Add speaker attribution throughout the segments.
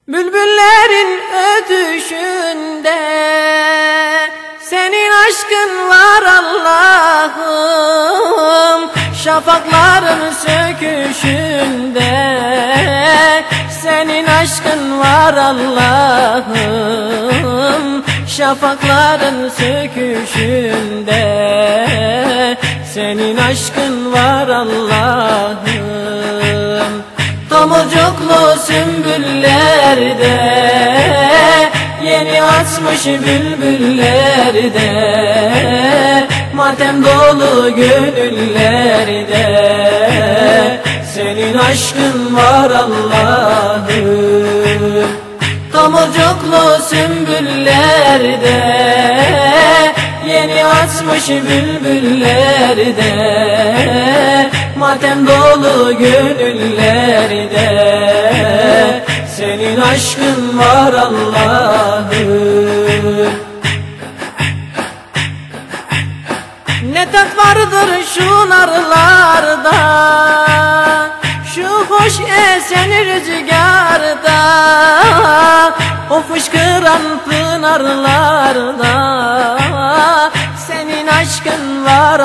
Speaker 1: Bülbüllerin ötüşünde senin aşkın var Allah'ım. Şafakların söküşünde senin aşkın var Allah'ım. Şafakların söküşünde senin aşkın var Allah'ım. Tomurcuklu sümbüllerde yeni açmış bülbüllerde, matem dolu gönüllerde senin aşkın var Allah'ım. Tomurcuklu sümbüllerde yeni açmış bülbüllerde, matem dolu gönüllerde senin aşkın var Allah'ım. Ne tat vardır şu narlarda, şu hoş esen rüzgarda, o fışkıran pınarlarda senin aşkın var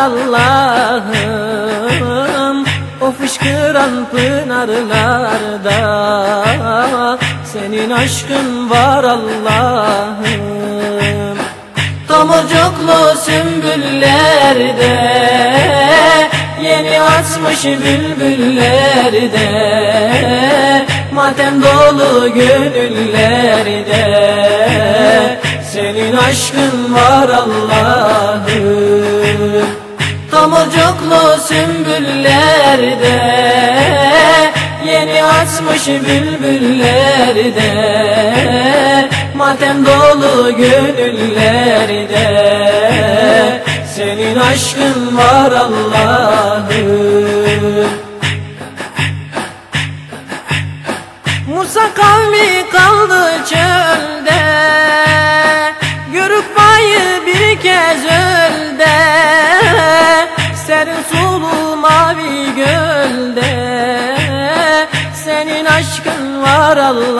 Speaker 1: Allah'ım. O fışkıran pınarlarda senin aşkın var Allah'ım. Tomurcuklu sümbüllerde yeni açmış bülbüllerde, matem dolu gönüllerde senin aşkın var Allah'ım. Tomurcuklu sümbüllerde yeni açmış bülbüllerde, matem dolu gönüllerde senin aşkın var Allah'ım. Musa kavmi kaldı çölde, görüp bayı bir kez ölde, serin sulu mavi gölde senin aşkın var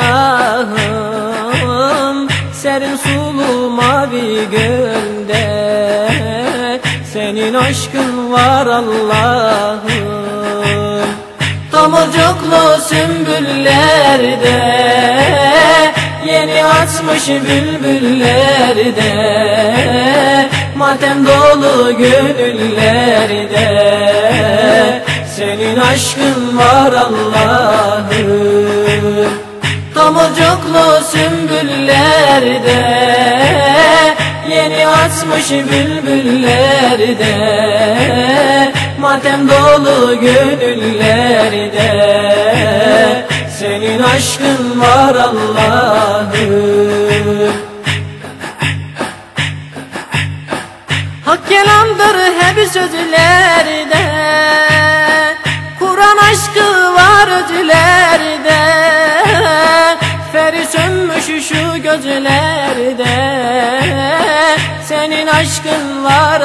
Speaker 1: Allah'ım. Serin sulu mavi gölde senin aşkın var Allah'ım. Tomurcuklu sümbüllerde yeni açmış bülbüllerde, matem dolu gönüllerde senin aşkın var Allah'ım. Tomurcuklu sümbüllerde yeni açmış bülbüllerde, matem dolu gönüllerde senin aşkın var Allah'ım. Hak kelamdır hep sözlerde, Kur'an aşkı var ödülerde, feri sönmüş şu gözlerde senin aşkın var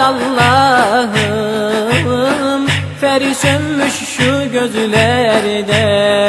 Speaker 1: Allah'ım. Feri sönmüş şu gözlerde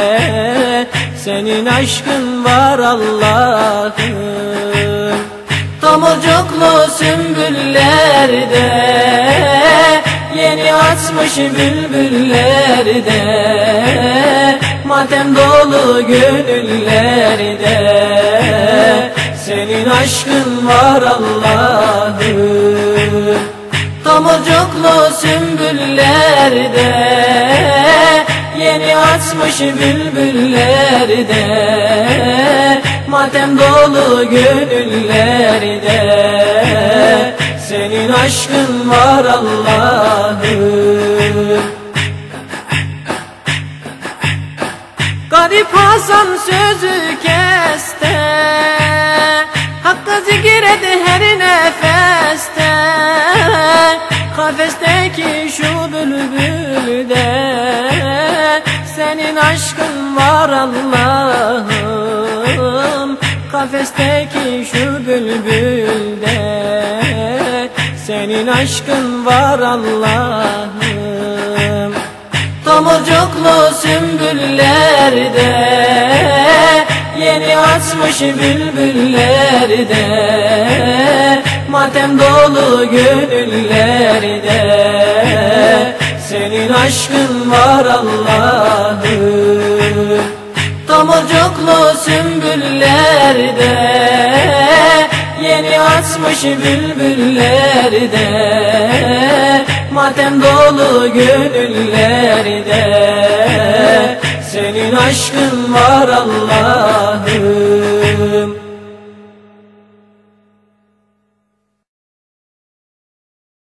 Speaker 1: senin aşkın var Allah'ım. Tomurcuklu sümbüllerde yeni açmış bülbüllerde, matem dolu gönüllerde senin aşkın var Allah'ım. Tomurcuklu sümbüllerde yeni açmış bülbüllerde, matem dolu gönüllerde senin aşkın var Allah'ım. Garip Hasan sözü keste, Hakkı zikredi her nefeste, kafesteki şu bülbülde senin aşkın var Allah'ım. Kafesteki şu bülbülde senin aşkın var Allah'ım. Tomurcuklu sümbüllerde yeni açmış bülbüllerde, matem dolu gönüllerde. Senin aşkın var Allah'ım, tomurcuklu sümbüllerde, yeni açmış bülbüllerde, matem dolu gönüllerde. Senin aşkın var Allah.